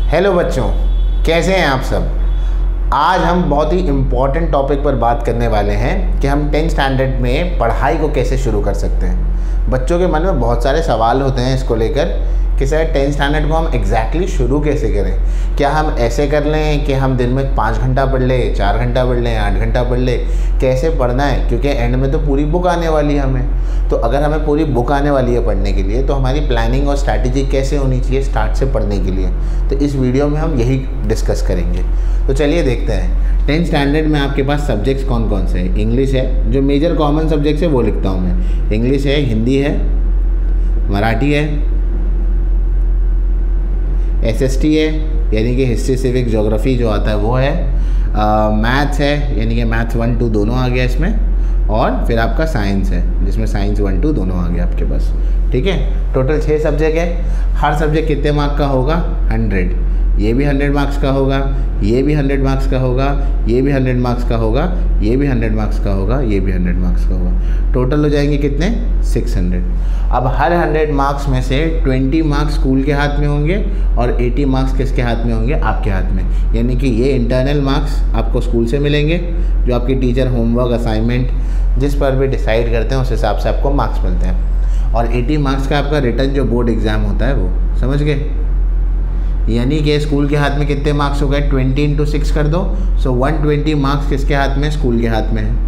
Hello बच्चों, कैसे हैं आप सब। आज हम बहुत ही इम्पॉर्टेंट टॉपिक पर बात करने वाले हैं कि हम 10th स्टैंडर्ड में पढ़ाई को कैसे शुरू कर सकते हैं। बच्चों के मन में बहुत सारे सवाल होते हैं इसको लेकर कि सर 10th स्टैंडर्ड को हम एग्जैक्टली शुरू कैसे करें। क्या हम ऐसे कर लें कि हम दिन में 5 घंटा पढ़ लें, 4 घंटा पढ़ लें, 8 घंटा पढ़ लें, कैसे पढ़ना है, क्योंकि एंड में तो पूरी बुक आने वाली है हमें। तो अगर हमें पूरी बुक आने वाली है पढ़ने के लिए, तो हमारी प्लानिंग और स्ट्रैटेजी कैसे होनी चाहिए स्टार्ट से पढ़ने के लिए, तो इस वीडियो में हम यही डिस्कस करेंगे। तो चलिए देखते हैं 10th स्टैंडर्ड में आपके पास सब्जेक्ट्स कौन कौन से हैं। इंग्लिश है, जो मेजर कॉमन सब्जेक्ट्स है वो लिखता हूँ मैं। इंग्लिश है, हिंदी है, मराठी है, SST है यानी कि हिस्ट्री सिविक ज्योग्राफी जो आता है वो है, मैथ्स है यानी कि मैथ्स 1 2 दोनों आ गया इसमें, और फिर आपका साइंस है जिसमें साइंस 1 2 दोनों आ गया आपके पास। ठीक है, टोटल 6 सब्जेक्ट है। हर सब्जेक्ट कितने मार्क का होगा? 100। ये भी 100 मार्क्स का होगा, ये भी 100 मार्क्स का होगा, ये भी 100 मार्क्स का होगा, ये भी 100 मार्क्स का होगा, ये भी 100 मार्क्स का होगा। टोटल हो जाएंगे कितने? 600। अब हर 100 मार्क्स में से 20 मार्क्स स्कूल के हाथ में होंगे और 80 मार्क्स किसके हाथ में होंगे? आपके हाथ में। यानी कि ये इंटरनल मार्क्स आपको स्कूल से मिलेंगे, जो आपकी टीचर होमवर्क, असाइनमेंट जिस पर भी डिसाइड करते हैं उस हिसाब से आपको मार्क्स मिलते हैं। और 80 मार्क्स का आपका रिटर्न जो बोर्ड एग्ज़ाम होता है वो, समझ गए। यानी कि स्कूल के हाथ में कितने मार्क्स हो गए? 20 × 6 कर दो, सो 120 मार्क्स किसके हाथ में? स्कूल के हाथ में है।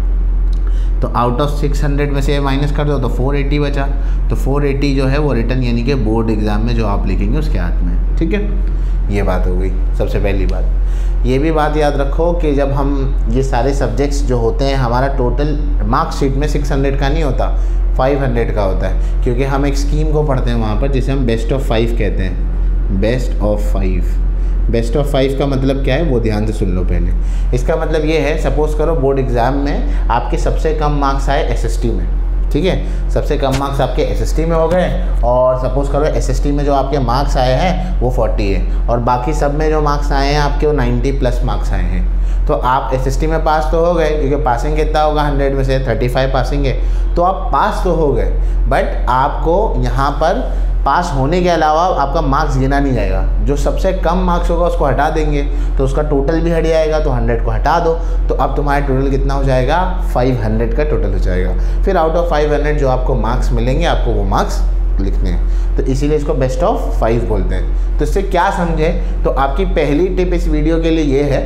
तो आउट ऑफ 600 में से माइनस कर दो तो 480 बचा। तो 480 जो है वो रिटर्न यानी कि बोर्ड एग्ज़ाम में जो आप लिखेंगे उसके हाथ में है। ठीक है, ये बात हो गई सबसे पहली बात। ये भी बात याद रखो कि जब हम ये सारे सब्जेक्ट्स जो होते हैं, हमारा टोटल मार्कशीट में 600 का नहीं होता, 500 का होता है, क्योंकि हम एक स्कीम को पढ़ते हैं वहाँ पर जिसे हम बेस्ट ऑफ 5 कहते हैं। बेस्ट ऑफ 5, बेस्ट ऑफ 5 का मतलब क्या है वो ध्यान से सुन लो पहले। इसका मतलब ये है, सपोज़ करो बोर्ड एग्ज़ाम में आपके सबसे कम मार्क्स आए SST में। ठीक है, सबसे कम मार्क्स आपके SST में हो गए, और सपोज़ करो SST में जो आपके मार्क्स आए हैं वो 40 है, और बाकी सब में जो मार्क्स आए हैं आपके वो 90+ मार्क्स आए हैं। तो आप SST में पास तो हो गए, क्योंकि पासिंग कितना होगा 100 में से 35 पासिंग है, तो आप पास तो हो गए। बट आपको यहाँ पर पास होने के अलावा आपका मार्क्स गिना नहीं जाएगा। जो सबसे कम मार्क्स होगा उसको हटा देंगे तो उसका टोटल भी हट जाएगा, तो 100 को हटा दो तो अब तुम्हारा टोटल कितना हो जाएगा? 500 का टोटल हो जाएगा। फिर आउट ऑफ 500 जो आपको मार्क्स मिलेंगे आपको वो मार्क्स लिखने हैं, तो इसीलिए इसको बेस्ट ऑफ 5 बोलते हैं। तो इससे क्या समझे? तो आपकी पहली टिप इस वीडियो के लिए ये है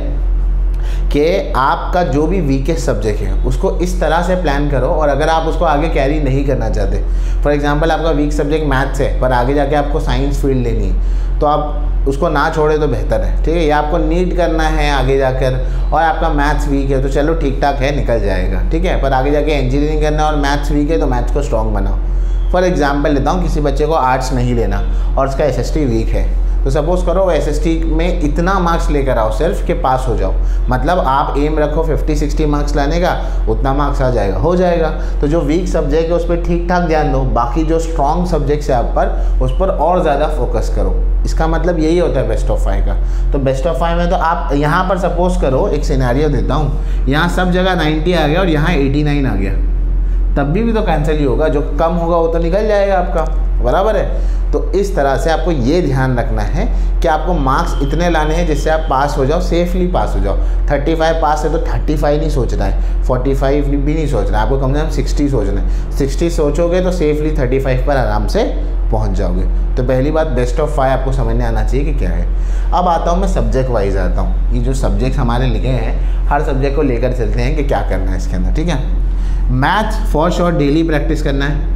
कि आपका जो भी वीकेस्ट सब्जेक्ट है उसको इस तरह से प्लान करो, और अगर आप उसको आगे कैरी नहीं करना चाहते, फॉर एग्जांपल आपका वीक सब्जेक्ट मैथ्स है पर आगे जाके आपको साइंस फील्ड लेनी है, तो आप उसको ना छोड़े तो बेहतर है। ठीक है, या आपको नीट करना है आगे जाकर और आपका मैथ्स वीक है तो चलो ठीक ठाक है, निकल जाएगा। ठीक है, पर आगे जाके इंजीनियरिंग करना और मैथ्स वीक है तो मैथ्स को स्ट्रॉन्ग बनाओ। फॉर एग्जाम्पल लेता हूँ, किसी बच्चे को आर्ट्स नहीं लेना और उसका SST वीक है, तो सपोज़ करो SST में इतना मार्क्स लेकर आओ सिर्फ कि पास हो जाओ। मतलब आप एम रखो 50-60 मार्क्स लाने का, उतना मार्क्स आ जाएगा, हो जाएगा। तो जो वीक सब्जेक्ट है उस पर ठीक ठाक ध्यान दो, बाकी जो स्ट्रॉन्ग सब्जेक्ट्स है आप पर उस पर और ज़्यादा फोकस करो। इसका मतलब यही होता है बेस्ट ऑफ 5 का। तो बेस्ट ऑफ 5 में तो आप यहाँ पर सपोज़ करो, एक सिनेरियो देता हूँ, यहाँ सब जगह 90 आ गया और यहाँ 89 आ गया, तब भी तो कैंसिल ही होगा। जो कम होगा वो तो निकल जाएगा आपका, बराबर है। तो इस तरह से आपको ये ध्यान रखना है कि आपको मार्क्स इतने लाने हैं जिससे आप पास हो जाओ, सेफली पास हो जाओ। 35 पास है तो 35 नहीं सोचना है, 45 भी नहीं सोचना है, आपको कम से कम 60 सोचना है। 60 सोचोगे तो सेफली 35 पर आराम से पहुंच जाओगे। तो पहली बात बेस्ट ऑफ 5 आपको समझने आना चाहिए कि क्या है। अब आता हूँ मैं सब्जेक्ट वाइज आता हूँ। ये जो सब्जेक्ट हमारे लिखे हैं हर सब्जेक्ट को लेकर चलते हैं कि क्या करना है इसके अंदर। ठीक है, maths for sure daily practice करना है।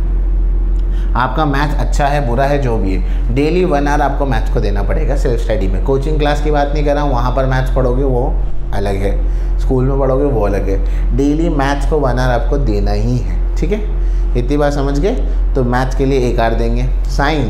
आपका मैथ्स अच्छा है बुरा है जो भी है, डेली 1 आवर आपको मैथ्स को देना पड़ेगा सेल्फ स्टडी में। कोचिंग क्लास की बात नहीं कर रहा हूँ, वहाँ पर मैथ्स पढ़ोगे वो अलग है, स्कूल में पढ़ोगे वो अलग है। डेली मैथ्स को 1 आवर आपको देना ही है। ठीक है, इतनी बात समझ गए। तो मैथ्स के लिए 1 आवर देंगे।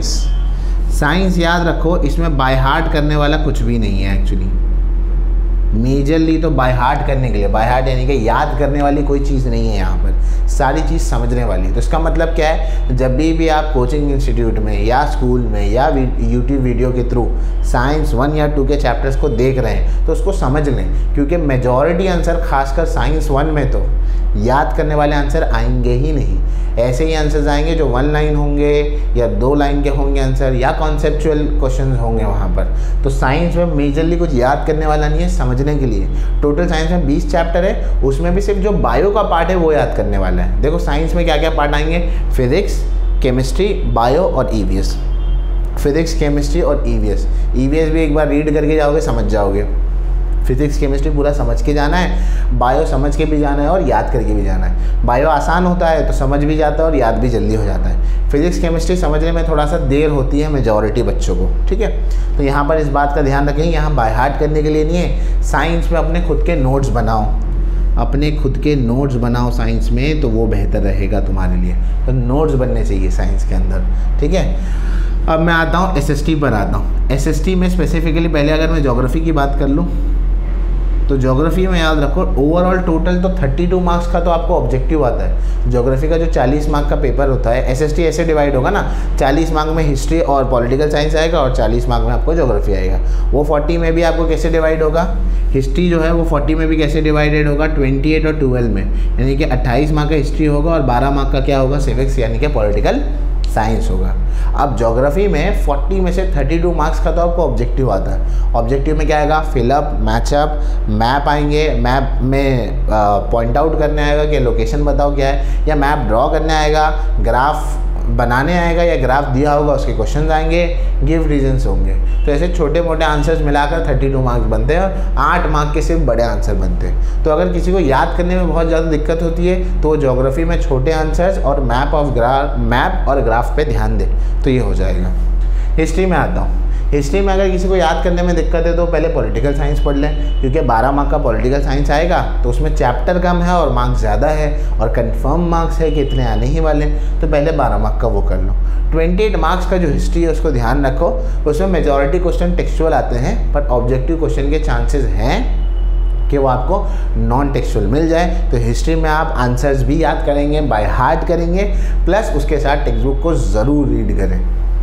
साइंस याद रखो, इसमें बाय हार्ट करने वाला कुछ भी नहीं है एक्चुअली। मेजरली तो बाय हार्ट करने के लिए, बाय हार्ट यानी कि याद करने वाली कोई चीज़ नहीं है यहाँ पर, सारी चीज़ समझने वाली है। तो इसका मतलब क्या है, जब भी आप कोचिंग इंस्टीट्यूट में या स्कूल में या यूट्यूब वीडियो के थ्रू साइंस 1 या 2 के चैप्टर्स को देख रहे हैं तो उसको समझ लें, क्योंकि मेजॉरिटी आंसर खासकर साइंस 1 में तो याद करने वाले आंसर आएंगे ही नहीं। ऐसे ही आंसर्स आएंगे जो 1 लाइन होंगे या 2 लाइन के होंगे आंसर, या कॉन्सेप्चुअल क्वेश्चंस होंगे वहाँ पर। तो साइंस में मेजरली कुछ याद करने वाला नहीं है, समझने के लिए। टोटल साइंस में 20 चैप्टर है, उसमें भी सिर्फ जो बायो का पार्ट है वो याद करने वाला है। देखो साइंस में क्या क्या पार्ट आएंगे, फिजिक्स, केमिस्ट्री, बायो और ईवीएस। फिजिक्स, केमिस्ट्री और ईवीएस। ईवीएस भी एक बार रीड करके जाओगे समझ जाओगे। फिजिक्स केमिस्ट्री पूरा समझ के जाना है, बायो समझ के भी जाना है और याद करके भी जाना है। बायो आसान होता है तो समझ भी जाता है और याद भी जल्दी हो जाता है। फिजिक्स केमिस्ट्री समझने में थोड़ा सा देर होती है मेजॉरिटी बच्चों को, ठीक है। तो यहाँ पर इस बात का ध्यान रखें, यहाँ बाय हार्ट करने के लिए नहीं है। साइंस में अपने खुद के नोट्स बनाओ, अपने खुद के नोट्स बनाओ साइंस में, तो वो बेहतर रहेगा तुम्हारे लिए। तो नोट्स बनने चाहिए साइंस के अंदर, ठीक है। अब मैं आता हूँ एसएसटी पर आता हूँ। एसएसटी में स्पेसिफिकली पहले अगर मैं ज्योग्राफी की बात कर लूँ तो ज्योग्राफी में याद रखो ओवरऑल टोटल तो 32 मार्क्स का तो आपको ऑब्जेक्टिव आता है। ज्योग्राफी का जो 40 मार्क का पेपर होता है, एसएसटी ऐसे डिवाइड होगा ना, 40 मार्क में हिस्ट्री और पॉलिटिकल साइंस आएगा और 40 मार्क में आपको ज्योग्राफी आएगा। वो 40 में भी आपको कैसे डिवाइड होगा, हिस्ट्री जो है वो 40 में भी कैसे डिवाइडेड होगा, 28 और 12 में, यानी कि 28 मार्क का हिस्ट्री होगा और 12 मार्क का क्या होगा, सिविक्स यानी कि पॉलिटिकल साइंस होगा। अब ज्योग्राफी में 40 में से 32 मार्क्स का तो आपको ऑब्जेक्टिव आता है। ऑब्जेक्टिव में क्या आएगा, फिलअप, मैचअप, मैप आएंगे। मैप में पॉइंट आउट करने आएगा कि लोकेशन बताओ क्या है, या मैप ड्रॉ करने आएगा, ग्राफ बनाने आएगा, या ग्राफ दिया होगा उसके क्वेश्चंस आएंगे, गिव रीजंस होंगे। तो ऐसे छोटे मोटे आंसर्स मिलाकर 32 मार्क्स बनते हैं और 8 मार्क के सिर्फ बड़े आंसर बनते हैं। तो अगर किसी को याद करने में बहुत ज़्यादा दिक्कत होती है तो वो ज्योग्राफी में छोटे आंसर्स और मैप और ग्राफ पे ध्यान दे तो ये हो जाएगा। हिस्ट्री में आता हूँ। हिस्ट्री में अगर किसी को याद करने में दिक्कत है तो पहले पॉलिटिकल साइंस पढ़ लें, क्योंकि 12 मार्क का पॉलिटिकल साइंस आएगा तो उसमें चैप्टर कम है और मार्क्स ज़्यादा है और कंफर्म मार्क्स है कि इतने आने ही वाले, तो पहले 12 मार्क का वो कर लो। 28 मार्क्स का जो हिस्ट्री है उसको ध्यान रखो, उसमें मेजॉरिटी क्वेश्चन टेक्सचुअल आते हैं, पर ऑब्जेक्टिव क्वेश्चन के चांसेस हैं कि वो आपको नॉन टेक्सचुअल मिल जाए। तो हिस्ट्री में आप आंसर्स भी याद करेंगे, बाय हार्ट करेंगे, प्लस उसके साथ टेक्स्ट बुक को ज़रूर रीड करें।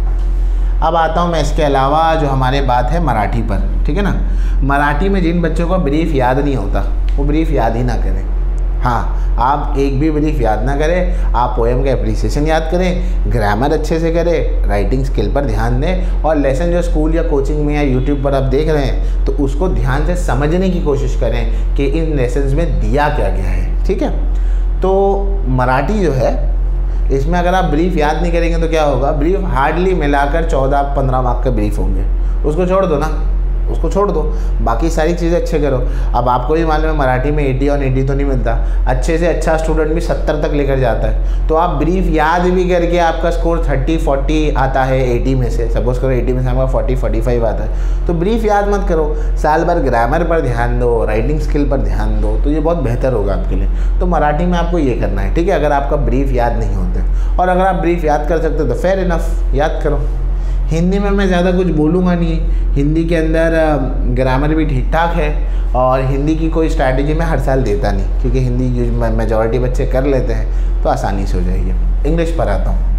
अब आता हूँ मैं इसके अलावा जो हमारे बात है मराठी पर, ठीक है ना। मराठी में जिन बच्चों को ब्रीफ याद नहीं होता वो ब्रीफ याद ही ना करें। हाँ, आप एक भी ब्रीफ याद ना करें, आप पोएम का एप्रिसिएशन याद करें, ग्रामर अच्छे से करें, राइटिंग स्किल पर ध्यान दें, और लेसन जो स्कूल या कोचिंग में या यूट्यूब पर आप देख रहे हैं तो उसको ध्यान से समझने की कोशिश करें कि इन लेसन्स में दिया क्या गया है, ठीक है। तो मराठी जो है इसमें अगर आप ब्रीफ याद नहीं करेंगे तो क्या होगा, ब्रीफ हार्डली मिलाकर 14-15 मार्क के ब्रीफ होंगे, उसको छोड़ दो ना, उसको छोड़ दो, बाकी सारी चीज़ें अच्छे करो। अब आपको भी मालूम है मराठी में 80 और 80 तो नहीं मिलता, अच्छे से अच्छा स्टूडेंट भी 70 तक लेकर जाता है। तो आप ब्रीफ याद भी करके आपका स्कोर 30-40 आता है 80 में से, सपोज करो 80 में से आपका 40-45 आता है, तो ब्रीफ याद मत करो, साल भर ग्रामर पर ध्यान दो, राइटिंग स्किल पर ध्यान दो, तो ये बहुत बेहतर होगा आपके लिए। तो मराठी में आपको ये करना है, ठीक है, अगर आपका ब्रीफ याद नहीं होते। और अगर आप ब्रीफ याद कर सकते हो तो फेयर इनफ, याद करो। हिंदी में मैं ज़्यादा कुछ बोलूँगा नहीं, हिंदी के अंदर ग्रामर भी ठीक ठाक है और हिंदी की कोई स्ट्रैटेजी मैं हर साल देता नहीं, क्योंकि हिंदी जो मेजॉरिटी बच्चे कर लेते हैं तो आसानी से हो जाएगी। इंग्लिश पर आता हूँ।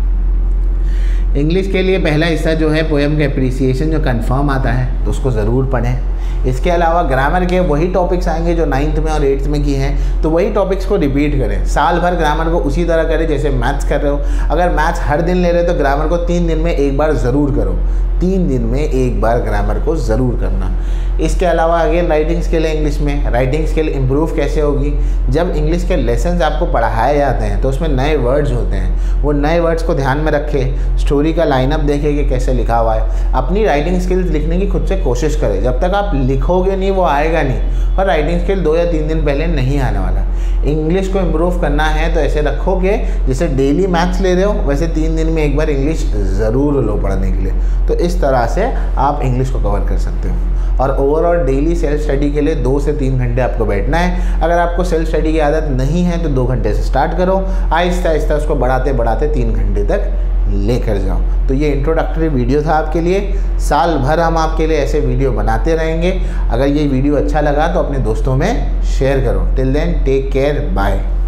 इंग्लिश के लिए पहला हिस्सा जो है पोएम का एप्रिसिएशन जो कंफर्म आता है तो उसको ज़रूर पढ़ें। इसके अलावा ग्रामर के वही टॉपिक्स आएंगे जो 9th में और 8th में की हैं, तो वही टॉपिक्स को रिपीट करें। साल भर ग्रामर को उसी तरह करें जैसे मैथ्स कर रहे हो। अगर मैथ्स हर दिन ले रहे हो तो ग्रामर को 3 दिन में एक बार ज़रूर करो, 3 दिन में एक बार ग्रामर को ज़रूर करना। इसके अलावा अगेन राइटिंग स्किल है इंग्लिश में। राइटिंग स्किल इम्प्रूव कैसे होगी, जब इंग्लिश के लेसन्स आपको पढ़ाए जाते हैं तो उसमें नए वर्ड्स होते हैं, वो नए वर्ड्स को ध्यान में रखें, स्टोरी का लाइनअप देखें कि कैसे लिखा हुआ है। अपनी राइटिंग स्किल्स लिखने की खुद से कोशिश करें, जब तक आप लिखोगे नहीं वो आएगा नहीं, और राइटिंग स्किल 2 या 3 दिन पहले नहीं आने वाला। इंग्लिश को इम्प्रूव करना है तो ऐसे रखोगे जैसे डेली मैथ्स ले रहे हो वैसे 3 दिन में एक बार इंग्लिश ज़रूर लो पढ़ने के लिए। तो इस तरह से आप इंग्लिश को कवर कर सकते हो। और ओवरऑल डेली सेल्फ स्टडी के लिए 2 से 3 घंटे आपको बैठना है। अगर आपको सेल्फ स्टडी की आदत नहीं है तो 2 घंटे से स्टार्ट करो, आहिस्ता आहिस्ता उसको बढ़ाते बढ़ाते 3 घंटे तक लेकर जाओ। तो ये इंट्रोडक्टरी वीडियो था आपके लिए। साल भर हम आपके लिए ऐसे वीडियो बनाते रहेंगे। अगर ये वीडियो अच्छा लगा तो अपने दोस्तों में शेयर करो। Till then take care, bye.